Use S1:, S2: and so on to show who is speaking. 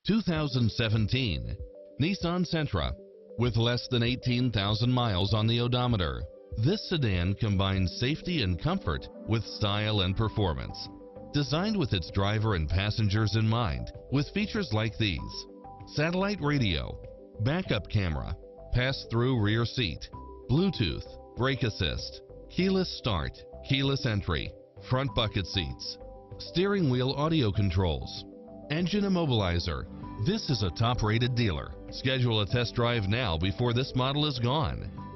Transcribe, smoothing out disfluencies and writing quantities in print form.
S1: 2017 Nissan Sentra. With less than 18,000 miles on the odometer, this sedan combines safety and comfort with style and performance. Designed with its driver and passengers in mind, with features like these: satellite radio, backup camera, pass-through rear seat, Bluetooth, brake assist, keyless start, keyless entry, front bucket seats, steering wheel audio controls, engine immobilizer. This is a top-rated dealer. Schedule a test drive now before this model is gone.